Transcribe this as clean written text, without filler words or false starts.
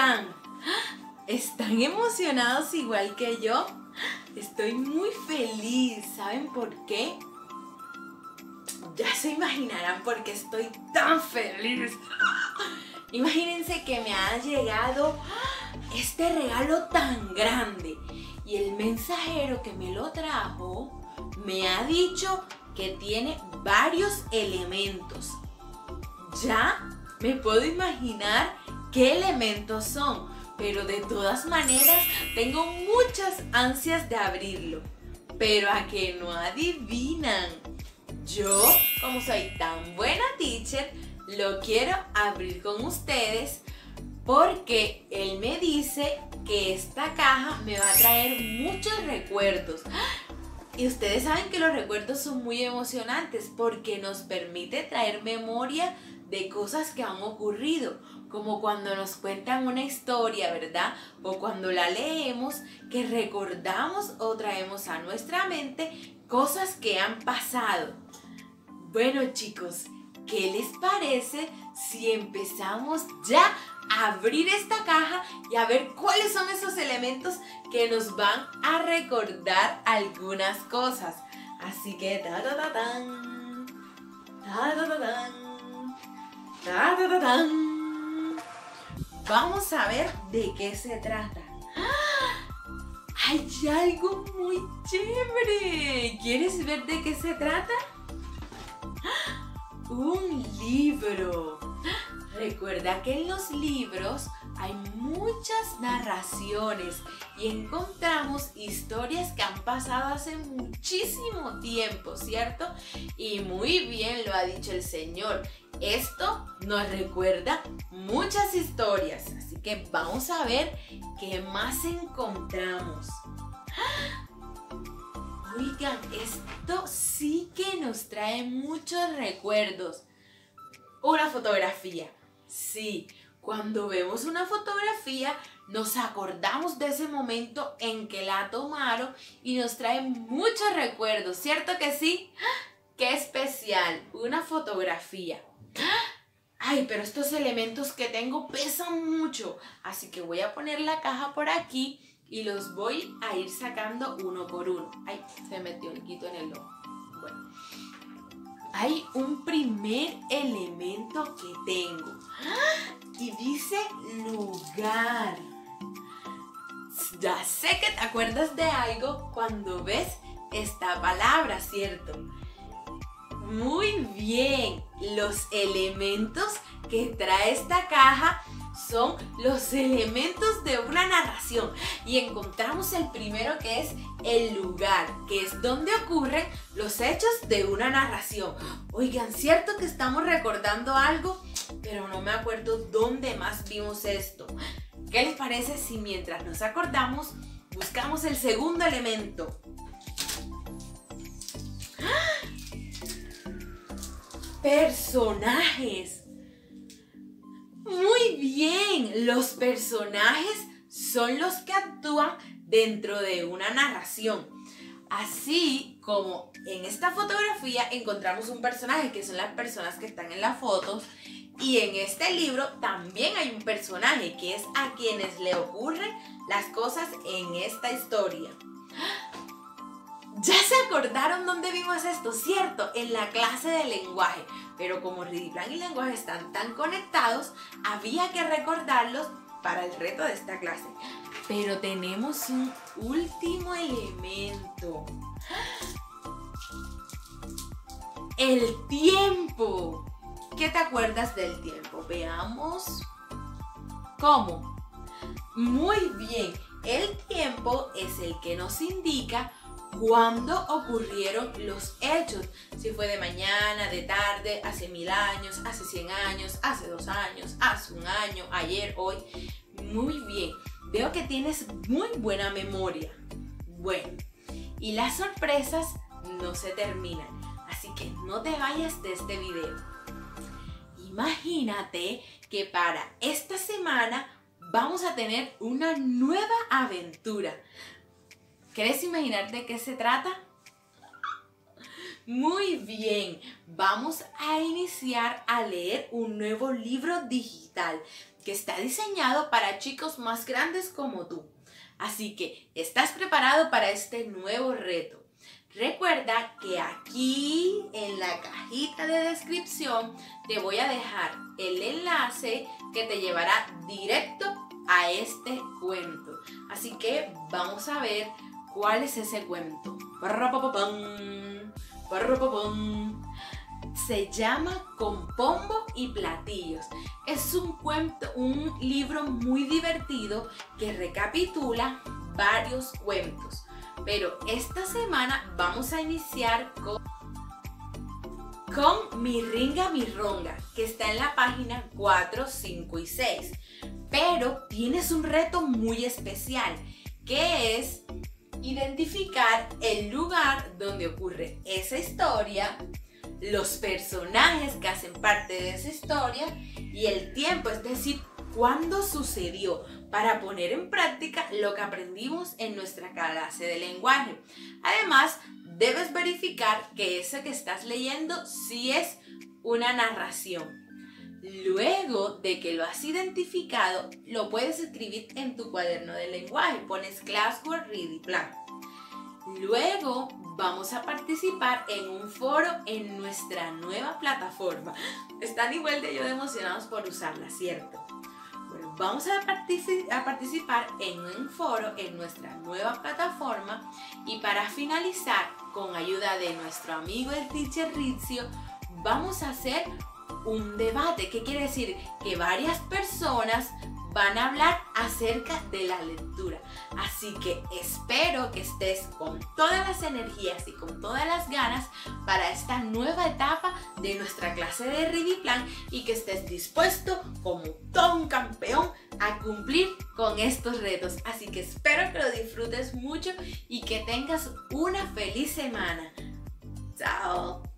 están? ¿Están emocionados igual que yo? Estoy muy feliz. ¿Saben por qué? Ya se imaginarán por qué estoy tan feliz. Imagínense que me ha llegado este regalo tan grande y el mensajero que me lo trajo me ha dicho que tiene varios elementos. Ya me puedo imaginar qué elementos son, pero de todas maneras tengo muchas ansias de abrirlo. Pero a que no adivinan. Yo, como soy tan buena teacher, lo quiero abrir con ustedes porque él me dice que esta caja me va a traer muchos recuerdos. Y ustedes saben que los recuerdos son muy emocionantes porque nos permite traer memoria de cosas que han ocurrido, como cuando nos cuentan una historia, ¿verdad? O cuando la leemos, que recordamos o traemos a nuestra mente cosas que han pasado. Bueno, chicos, ¿qué les parece si empezamos ya a abrir esta caja y a ver cuáles son esos elementos que nos van a recordar algunas cosas? Así que ta-ta-ta-tan, ta-ta-ta-tan, ta-ta-ta-tan. Vamos a ver de qué se trata. ¡Hay algo muy chévere! ¿Quieres ver de qué se trata? Un libro. Recuerda que en los libros hay muchas narraciones y encontramos historias que han pasado hace muchísimo tiempo, ¿cierto? Y muy bien lo ha dicho el Señor. Esto nos recuerda muchas historias, así que vamos a ver qué más encontramos. Oigan, esto sí que nos trae muchos recuerdos. Una fotografía. Sí, cuando vemos una fotografía nos acordamos de ese momento en que la tomaron y nos trae muchos recuerdos, ¿cierto que sí? ¡Qué especial! Una fotografía. Ay, pero estos elementos que tengo pesan mucho, así que voy a poner la caja por aquí y los voy a ir sacando uno por uno. Ay, se metió un quito en el ojo. Bueno, hay un primer elemento que tengo y dice lugar. Ya sé que te acuerdas de algo cuando ves esta palabra, ¿cierto? Muy bien, los elementos que trae esta caja son los elementos de una narración y encontramos el primero, que es el lugar, que es donde ocurren los hechos de una narración. Oigan, ¿cierto que estamos recordando algo? Pero no me acuerdo dónde más vimos esto. ¿Qué les parece si mientras nos acordamos buscamos el segundo elemento? Personajes. Muy bien, los personajes son los que actúan dentro de una narración. Así como en esta fotografía encontramos un personaje, que son las personas que están en las fotos, y en este libro también hay un personaje, que es a quienes le ocurren las cosas en esta historia. ¿Ya se acordaron dónde vimos esto? ¿Cierto? En la clase de lenguaje. Pero como Ridiplan y lenguaje están tan conectados, había que recordarlos para el reto de esta clase. Pero tenemos un último elemento. El tiempo. ¿Qué te acuerdas del tiempo? Veamos. ¿Cómo? Muy bien. El tiempo es el que nos indica cuándo ocurrieron los hechos. Si fue de mañana, de tarde, hace 1000 años, hace 100 años, hace 2 años, hace un año, ayer, hoy. Muy bien. Veo que tienes muy buena memoria. Bueno, y las sorpresas no se terminan, así que no te vayas de este video. Imagínate que para esta semana vamos a tener una nueva aventura. ¿Quieres imaginar de qué se trata? Muy bien, vamos a iniciar a leer un nuevo libro digital que está diseñado para chicos más grandes como tú. Así que, ¿estás preparado para este nuevo reto? Recuerda que aquí en la cajita de descripción te voy a dejar el enlace que te llevará directo a este cuento. Así que vamos a ver cuál es ese cuento. Se llama Con Pombo y Platillos. Es un libro muy divertido que recapitula varios cuentos. Pero esta semana vamos a iniciar con Mi Ringa Mi Ronga, que está en la página 4, 5 y 6. Pero tienes un reto muy especial, que es identificar el lugar donde ocurre esa historia, los personajes que hacen parte de esa historia y el tiempo, es decir, cuándo sucedió, para poner en práctica lo que aprendimos en nuestra clase de lenguaje. Además, debes verificar que eso que estás leyendo sí es una narración. Luego de que lo has identificado, lo puedes escribir en tu cuaderno de lenguaje. Pones Classwork Ready Plan. Luego vamos a participar en un foro en nuestra nueva plataforma. Están igual de emocionados por usarla, ¿cierto? Bueno, vamos a participar en un foro en nuestra nueva plataforma y para finalizar, con ayuda de nuestro amigo el Teacher Rizzio, vamos a hacer un debate. ¿Qué quiere decir? Que varias personas van a hablar acerca de la lectura. Así que espero que estés con todas las energías y con todas las ganas para esta nueva etapa de nuestra clase de Ready Plan y que estés dispuesto como todo un campeón a cumplir con estos retos. Así que espero que lo disfrutes mucho y que tengas una feliz semana. ¡Chao!